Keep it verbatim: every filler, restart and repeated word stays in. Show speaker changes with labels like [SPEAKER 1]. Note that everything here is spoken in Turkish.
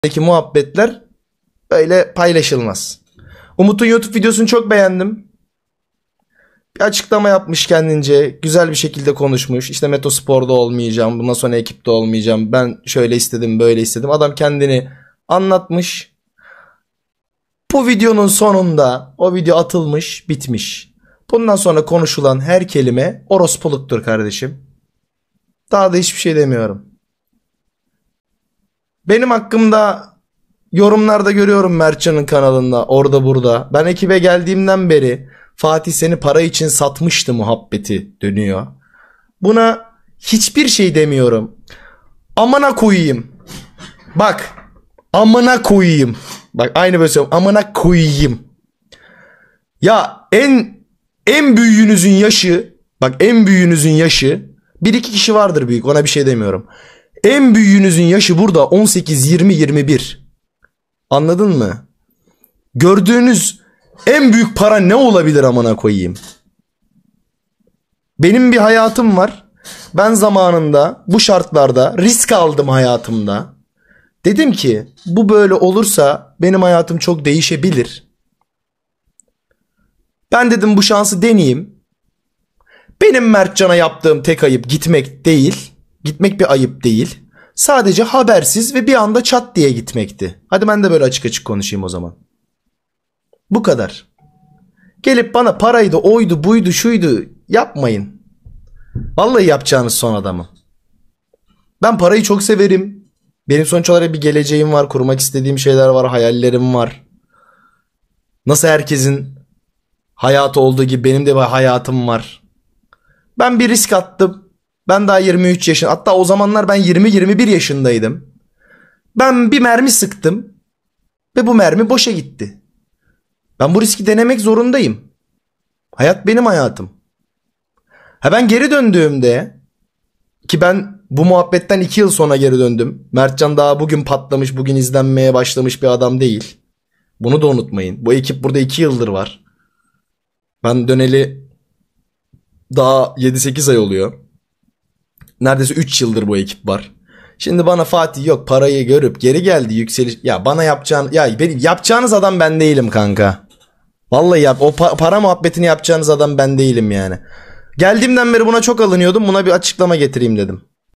[SPEAKER 1] muhabbetler böyle paylaşılmaz. Umut'un YouTube videosunu çok beğendim. Bir açıklama yapmış kendince. Güzel bir şekilde konuşmuş. İşte Metospor'da olmayacağım. Bundan sonra ekipte olmayacağım. Ben şöyle istedim, böyle istedim. Adam kendini anlatmış. Bu videonun sonunda o video atılmış, bitmiş. Bundan sonra konuşulan her kelime orospuluktur kardeşim. Daha da hiçbir şey demiyorum. Benim hakkımda yorumlarda görüyorum Mertcan'ın kanalında, orada burada. Ben ekibe geldiğimden beri Fatih seni para için satmıştı muhabbeti dönüyor. Buna hiçbir şey demiyorum. Amına koyayım. Bak. Amına koyayım. Bak aynı böyle söylüyorum. Amına koyayım. Ya en en büyüğünüzün yaşı, bak en büyüğünüzün yaşı, bir iki kişi vardır büyük, ona bir şey demiyorum. En büyüğünüzün yaşı burada on sekiz, yirmi, yirmi bir. Anladın mı? Gördüğünüz en büyük para ne olabilir amına koyayım? Benim bir hayatım var. Ben zamanında bu şartlarda risk aldım hayatımda. Dedim ki bu böyle olursa benim hayatım çok değişebilir. Ben dedim bu şansı deneyeyim. Benim Mertcan'a yaptığım tek ayıp gitmek değil. Gitmek bir ayıp değil. Sadece habersiz ve bir anda çat diye gitmekti. Hadi ben de böyle açık açık konuşayım o zaman. Bu kadar. Gelip bana paraydı, oydu, buydu, şuydu yapmayın. Vallahi yapacağınız son adamı. Ben parayı çok severim. Benim sonuç olarak bir geleceğim var, kurmak istediğim şeyler var, hayallerim var. Nasıl herkesin hayatı olduğu gibi benim de bir hayatım var. Ben bir risk attım. Ben daha yirmi üç yaşında, hatta o zamanlar ben yirmi yirmi bir yaşındaydım. Ben bir mermi sıktım ve bu mermi boşa gitti. Ben bu riski denemek zorundayım. Hayat benim hayatım. Ha ben geri döndüğümde, ki ben bu muhabbetten iki yıl sonra geri döndüm. Mertcan daha bugün patlamış, bugün izlenmeye başlamış bir adam değil. Bunu da unutmayın. Bu ekip burada iki yıldır var. Ben döneli daha yedi sekiz ay oluyor. Neredeyse üç yıldır bu ekip var. Şimdi bana Fatih yok parayı görüp geri geldi yükseliş. Ya bana yapacağın, ya benim yapacağınız adam ben değilim kanka. Vallahi yap, o pa- para muhabbetini yapacağınız adam ben değilim yani. Geldiğimden beri buna çok alınıyordum. Buna bir açıklama getireyim dedim.